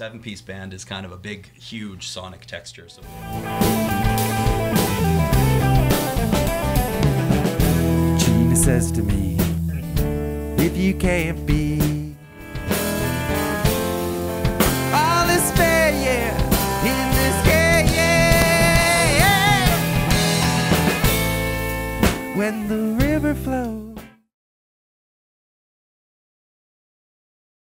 7-piece band is kind of a big, huge sonic texture. So. Gina says to me, if you can't be